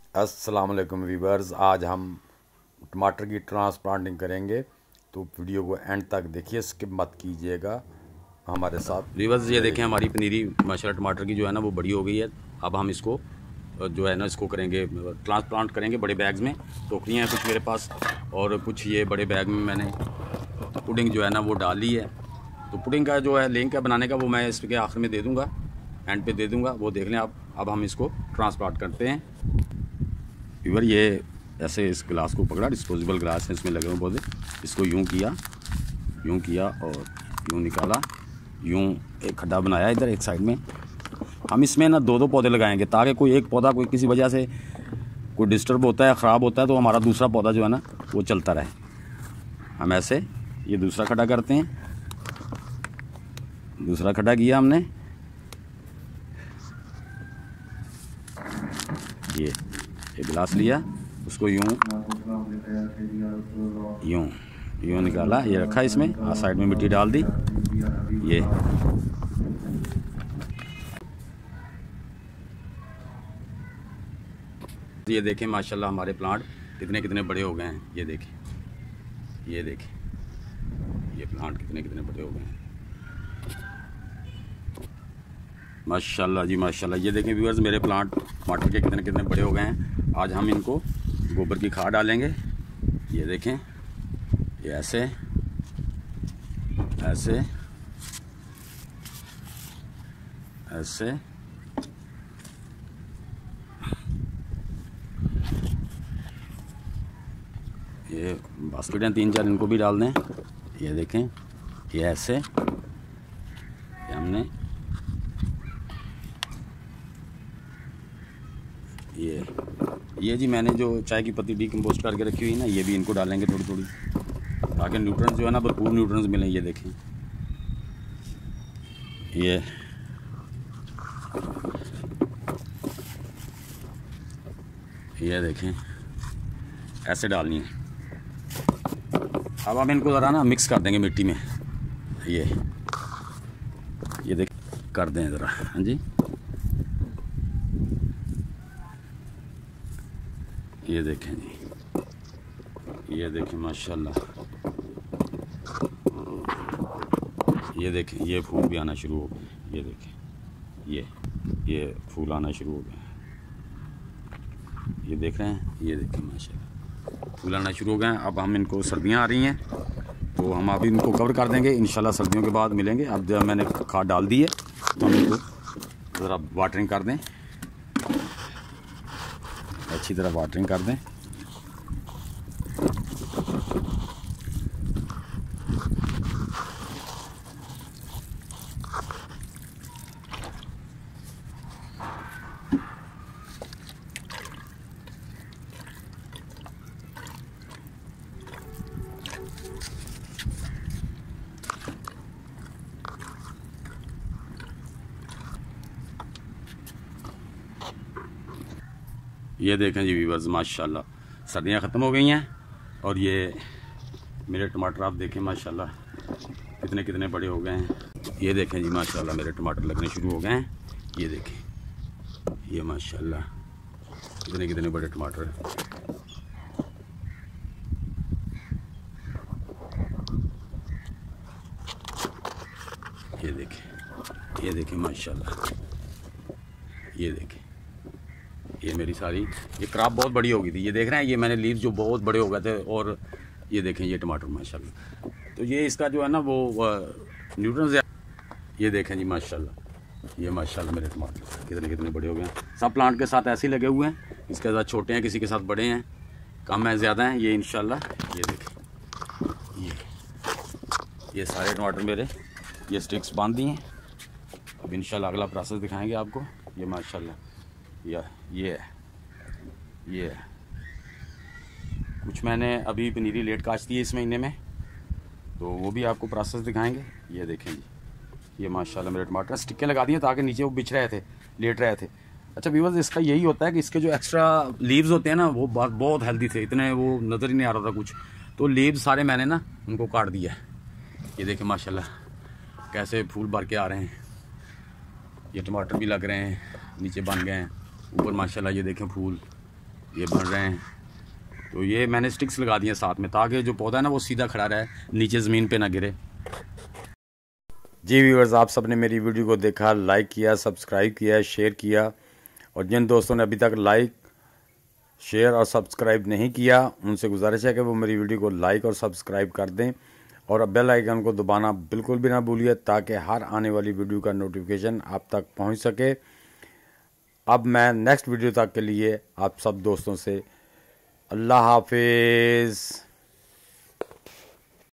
अस्सलाम वालेकुम वीवर्स, आज हम टमाटर की ट्रांसप्लांटिंग करेंगे, तो वीडियो को एंड तक देखिए, स्किप मत कीजिएगा हमारे साथ। वीवर्स ये देखें हमारी पनीरी माशाल्लाह टमाटर की जो है ना वो बड़ी हो गई है। अब हम इसको जो है ना इसको करेंगे ट्रांसप्लांट करेंगे बड़े बैग्स में। टोकरियाँ हैं कुछ मेरे पास और कुछ ये बड़े बैग में मैंने पुडिंग जो है ना वो डाली है। तो पुडिंग का जो है लिंक है बनाने का वो मैं इसके आखिर में दे दूँगा, एंड पे दे दूँगा, वो देख लें आप। अब हम इसको ट्रांसप्लांट करते हैं। वीवर ये ऐसे इस गिलास को पकड़ा, डिस्पोजेबल गिलास है, इसमें लगे हुए पौधे। इसको यूं किया और यूं निकाला, यूं एक खड्डा बनाया इधर एक साइड में। हम इसमें ना दो पौधे लगाएंगे ताकि कोई एक पौधा कोई किसी वजह से कोई डिस्टर्ब होता है, ख़राब होता है, तो हमारा दूसरा पौधा जो है ना वो चलता रहे। हम ऐसे ये दूसरा खड्डा करते हैं। दूसरा खड्डा किया हमने, ये गिलास लिया, उसको यूं निकाला, ये रखा इसमें, साइड में मिट्टी डाल दी। ये देखें माशाल्लाह हमारे प्लांट कितने बड़े हो गए हैं। ये देखें ये प्लांट कितने बड़े हो गए हैं माशाल्लाह जी माशाल्लाह। ये देखें व्यूअर्स मेरे प्लांट टमाटर के कितने बड़े हो गए हैं। आज हम इनको गोबर की खाद डालेंगे। ये देखें, ये ऐसे ऐसे ऐसे ये बास्केट हैं 3-4, इनको भी डाल दें। ये देखें, ये ऐसे ये हमने ये जी मैंने जो चाय की पत्ती डिकम्पोस्ट करके रखी हुई है ना, ये भी इनको डालेंगे थोड़ी ताकि न्यूट्रिएंट्स जो है ना भरपूर न्यूट्रिएंट्स मिलें। ये देखें, ये देखें ऐसे डालनी है। अब हम इनको ज़रा ना मिक्स कर देंगे मिट्टी में। ये देख कर दें ज़रा, हाँ जी। ये देखें जी, ये देखें माशाल्लाह। ये देखें, ये फूल भी आना शुरू हो गए। ये देखें, ये फूल आना शुरू हो गए। ये देख रहे हैं, ये देखें माशाल्लाह फूल आना शुरू हो गए हैं। अब हम इनको, सर्दियाँ आ रही हैं तो हम अभी इनको कवर कर देंगे, इंशाल्लाह सर्दियों के बाद मिलेंगे। अब जब मैंने खाद डाल दी है तो हम इनको ज़रा वाटरिंग कर दें, अच्छी तरह वाटरिंग कर दें। ये देखें जी व्यूअर्स माशाल्लाह सर्दियाँ ख़त्म हो गई हैं और ये मेरे टमाटर आप देखें माशाल्लाह कितने बड़े हो गए हैं। ये देखें जी माशाल्लाह मेरे टमाटर लगने शुरू हो गए हैं। ये देखें, ये माशाल्लाह कितने बड़े टमाटर हैं। ये देखें माशाल्लाह। ये देखें, ये मेरी सारी ये क्रॉप बहुत बड़ी हो गई थी। ये देख रहे हैं, ये मैंने लीव जो बहुत बड़े हो गए थे। और ये देखें ये टमाटर माशाल्लाह, तो ये इसका जो है ना वो न्यूट्रिएंट्स। ये देखें जी माशाल्लाह, ये माशाल्लाह मेरे टमाटर कितने बड़े हो गए हैं। सब प्लांट के साथ ऐसे ही लगे हुए हैं, इसके साथ छोटे हैं, किसी के साथ बड़े हैं, कम है, ज़्यादा हैं। ये इंशाल्लाह ये देखें, ये सारे टमाटर मेरे ये स्टिक्स बांध दी हैं। अब इंशाल्लाह अगला प्रोसेस दिखाएंगे आपको। ये माशाल्लाह ये कुछ मैंने अभी पनीरी लेट काश्त की है इस महीने में, तो वो भी आपको प्रोसेस दिखाएंगे। ये देखें जी, ये माशाल्लाह मेरे टमाटर स्टिकें लगा दी हैं ताकि नीचे वो बिछ रहे थे, लेट रहे थे। अच्छा व्यूअर्स, इसका यही होता है कि इसके जो एक्स्ट्रा लीव्स होते हैं ना वो बहुत हेल्दी थे, इतने वो नज़र ही नहीं आ रहा था कुछ, तो लीव्स सारे मैंने ना उनको काट दिया। ये देखें माशाल्लाह कैसे फूल भर के आ रहे हैं। ये टमाटर भी लग रहे हैं, नीचे बन गए हैं, ऊपर माशाल्लाह ये देखें फूल ये बन रहे हैं। तो ये मैंने स्टिक्स लगा दिए साथ में, ताकि जो पौधा है ना वो सीधा खड़ा रहे, नीचे ज़मीन पे ना गिरे। जी व्यूअर्स, आप सबने मेरी वीडियो को देखा, लाइक किया, सब्सक्राइब किया, शेयर किया, और जिन दोस्तों ने अभी तक लाइक, शेयर और सब्सक्राइब नहीं किया, उनसे गुजारिश है कि वो मेरी वीडियो को लाइक और सब्सक्राइब कर दें, और बेल आइकन को दबाना बिल्कुल भी ना भूलिए, ताकि हर आने वाली वीडियो का नोटिफिकेशन आप तक पहुंच सके। अब मैं नेक्स्ट वीडियो तक के लिए आप सब दोस्तों से अल्लाह हाफिज़।